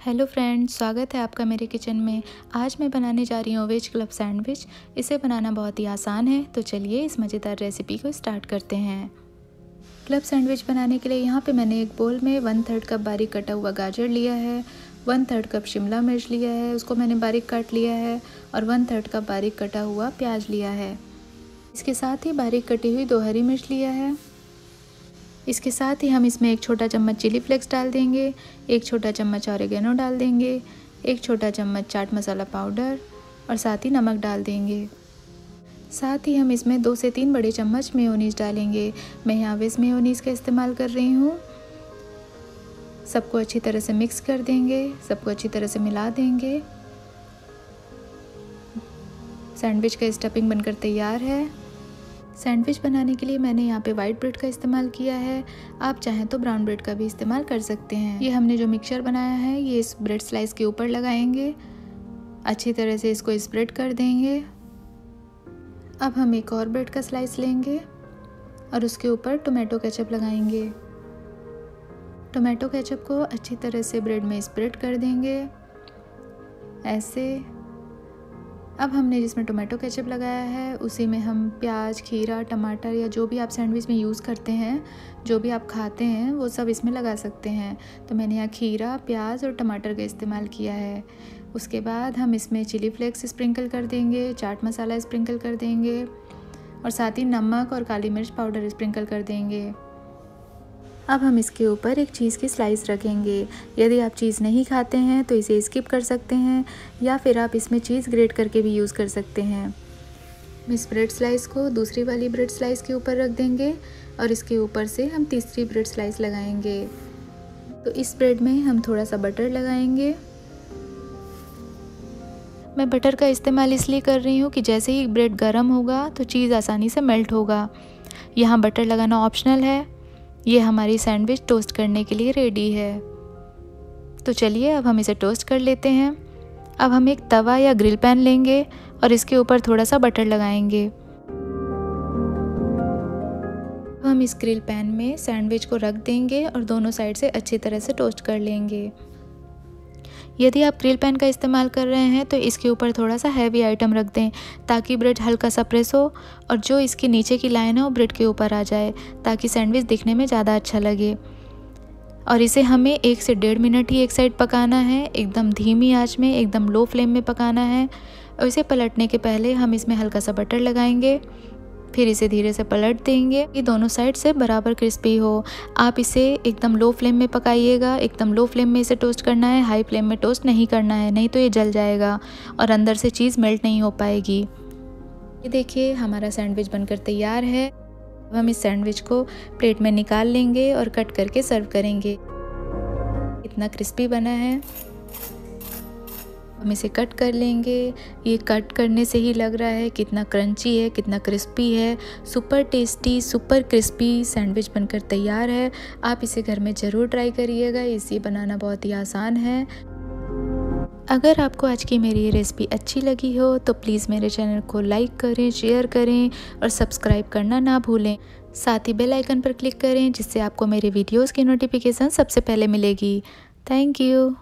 Hello friends, स्वागत है आपका मेरे किचन में। आज मैं बनाने जा रही हूँ वेज क्लब सैंडविच। इसे बनाना बहुत ही आसान है, तो चलिए इस मज़ेदार रेसिपी को स्टार्ट करते हैं। क्लब सैंडविच बनाने के लिए यहाँ पे मैंने एक बोल में 1/3 कप बारीक कटा हुआ गाजर लिया है, 1/3 कप शिमला मिर्च लिया है, उसको मैंने बारीक काट लिया है, और 1/3 कप बारीक कटा हुआ प्याज लिया है। इसके साथ ही बारीक कटी हुई 2 हरी मिर्च लिया है। इसके साथ ही हम इसमें 1 छोटा चम्मच चिली फ्लेक्स डाल देंगे, 1 छोटा चम्मच ऑरिगेनो डाल देंगे, 1 छोटा चम्मच चाट मसाला पाउडर और साथ ही नमक डाल देंगे। साथ ही हम इसमें 2 से 3 बड़े चम्मच मेयोनीज़ डालेंगे। मैं यहाँ वेज मेयोनीज़ का इस्तेमाल कर रही हूँ। सबको अच्छी तरह से मिक्स कर देंगे, सबको अच्छी तरह से मिला देंगे। सैंडविच का स्टफिंग बनकर तैयार है। सैंडविच बनाने के लिए मैंने यहाँ पे वाइट ब्रेड का इस्तेमाल किया है। आप चाहें तो ब्राउन ब्रेड का भी इस्तेमाल कर सकते हैं। ये हमने जो मिक्सचर बनाया है ये इस ब्रेड स्लाइस के ऊपर लगाएंगे, अच्छी तरह से इसको स्प्रेड कर देंगे। अब हम एक और ब्रेड का स्लाइस लेंगे और उसके ऊपर टोमेटो केचप लगाएंगे। टोमेटो केचप को अच्छी तरह से ब्रेड में स्प्रेड कर देंगे, ऐसे। अब हमने जिसमें टोमेटो केचप लगाया है उसी में हम प्याज, खीरा, टमाटर या जो भी आप सैंडविच में यूज़ करते हैं, जो भी आप खाते हैं वो सब इसमें लगा सकते हैं। तो मैंने यहाँ खीरा, प्याज और टमाटर का इस्तेमाल किया है। उसके बाद हम इसमें चिली फ्लेक्स स्प्रिंकल कर देंगे, चाट मसाला स्प्रिंकल कर देंगे और साथ ही नमक और काली मिर्च पाउडर स्प्रिंकल कर देंगे। अब हम इसके ऊपर एक चीज़ की स्लाइस रखेंगे। यदि आप चीज़ नहीं खाते हैं तो इसे स्किप कर सकते हैं या फिर आप इसमें चीज़ ग्रेट करके भी यूज़ कर सकते हैं। इस ब्रेड स्लाइस को दूसरी वाली ब्रेड स्लाइस के ऊपर रख देंगे और इसके ऊपर से हम तीसरी ब्रेड स्लाइस लगाएंगे। तो इस ब्रेड में हम थोड़ा सा बटर लगाएंगे। मैं बटर का इस्तेमाल इसलिए कर रही हूँ कि जैसे ही ब्रेड गर्म होगा तो चीज़ आसानी से मेल्ट होगा। यहाँ बटर लगाना ऑप्शनल है। ये हमारी सैंडविच टोस्ट करने के लिए रेडी है। तो चलिए अब हम इसे टोस्ट कर लेते हैं। अब हम एक तवा या ग्रिल पैन लेंगे और इसके ऊपर थोड़ा सा बटर लगाएंगे। हम इस ग्रिल पैन में सैंडविच को रख देंगे और दोनों साइड से अच्छी तरह से टोस्ट कर लेंगे। यदि आप ग्रिल पैन का इस्तेमाल कर रहे हैं तो इसके ऊपर थोड़ा सा हैवी आइटम रख दें ताकि ब्रेड हल्का सा प्रेस हो और जो इसकी नीचे की लाइन है वो ब्रेड के ऊपर आ जाए, ताकि सैंडविच दिखने में ज़्यादा अच्छा लगे। और इसे हमें 1 से 1.5 मिनट ही एक साइड पकाना है, एकदम धीमी आंच में, एकदम लो फ्लेम में पकाना है। और इसे पलटने के पहले हम इसमें हल्का सा बटर लगाएंगे, फिर इसे धीरे से पलट देंगे कि दोनों साइड से बराबर क्रिस्पी हो। आप इसे एकदम लो फ्लेम में पकाइएगा, एकदम लो फ्लेम में इसे टोस्ट करना है, हाई फ्लेम में टोस्ट नहीं करना है, नहीं तो ये जल जाएगा और अंदर से चीज़ मेल्ट नहीं हो पाएगी। ये देखिए हमारा सैंडविच बनकर तैयार है। अब हम इस सैंडविच को प्लेट में निकाल लेंगे और कट करके सर्व करेंगे। इतना क्रिस्पी बना है। हम इसे कट कर लेंगे। ये कट करने से ही लग रहा है कितना क्रंची है, कितना क्रिस्पी है। Super tasty, super crispy sandwich बनकर तैयार है। आप इसे घर में ज़रूर ट्राई करिएगा। इसे बनाना बहुत ही आसान है। अगर आपको आज की मेरी ये रेसिपी अच्छी लगी हो तो प्लीज़ मेरे चैनल को लाइक करें, शेयर करें और सब्सक्राइब करना ना भूलें। साथ ही बेल आइकन पर क्लिक करें जिससे आपको मेरे वीडियोज़ की नोटिफिकेशन सबसे पहले मिलेगी। Thank you.